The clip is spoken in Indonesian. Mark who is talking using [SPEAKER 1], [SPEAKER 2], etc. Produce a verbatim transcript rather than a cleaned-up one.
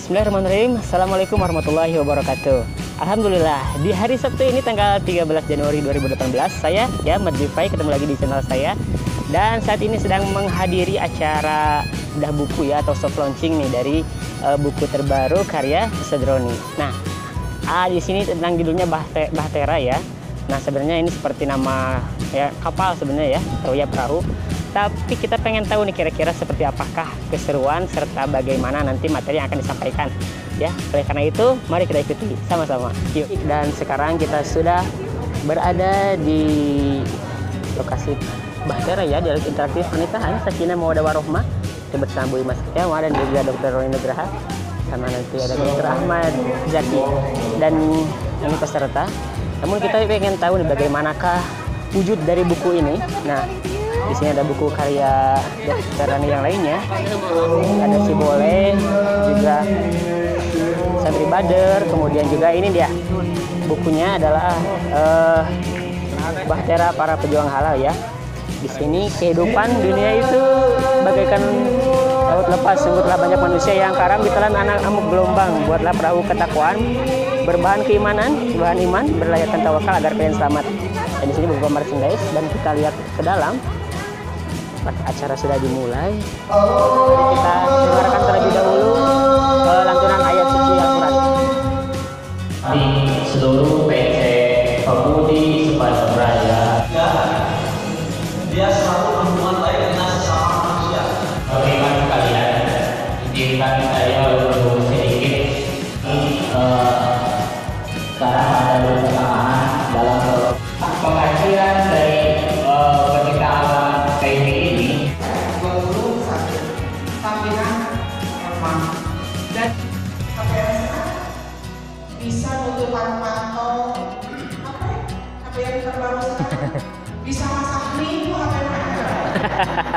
[SPEAKER 1] Bismillahirrahmanirrahim. Assalamualaikum warahmatullahi wabarakatuh. Alhamdulillah, di hari Sabtu ini tanggal tiga belas Januari dua ribu delapan belas, saya ya Madrifai ketemu lagi di channel saya. Dan saat ini sedang menghadiri acara bedah buku ya, atau soft launching nih dari uh, buku terbaru karya Sedroni. Nah, ah, di sini tentang judulnya Bahte Bahtera ya. Nah, sebenarnya ini seperti nama ya kapal sebenarnya ya, atau ya perahu. Tapi kita pengen tahu nih kira-kira seperti apakah keseruan serta bagaimana nanti materi yang akan disampaikan ya. Oleh karena itu, mari kita ikuti sama-sama. Yuk. Dan sekarang kita sudah berada di lokasi Bahtera ya, dialog interaktif pernikahan Sakinah Mawaddah Warohmah bersama Bu Imas Setiawan dan juga Dokter Roni Nugraha, sama nanti ada Dokter Ahmad Zaki dan ini peserta. Namun kita pengen tahu nih bagaimanakah wujud dari buku ini. Nah, di sini ada buku karya Dokter Rani yang lainnya, ada Si Boleh, juga Sabri Bader, kemudian juga ini dia bukunya adalah uh, Bahtera Para Pejuang Halal ya. Di sini kehidupan dunia itu bagaikan laut lepas, sungguhlah banyak manusia yang karam ditelan anak amuk gelombang. Buatlah perahu ketakwaan, berbahan keimanan, berbahan iman, berlayarkan tawakal agar kalian selamat. Dan di sini buku merchandise dan kita lihat ke dalam. Acara sudah dimulai. Mari kita dengarkan terlebih dahulu uh, lantunan ayat suci Al-Quran.
[SPEAKER 2] Di seluruh P C Pemudi Sepanjang Raya,
[SPEAKER 3] dia selalu berhubungan baik dengan sesama manusia.
[SPEAKER 2] bagaimana kalian izinkan saya untuk sedikit uh, sekarang ada bersamaan dalam pengajian dari uh, pencipta alam K I P ini.
[SPEAKER 4] dua puluh satu tampilan emang dan K P S A bisa nutup pantau apa ya, apa yang terbaru sekarang bisa masak mie itu apa yang ada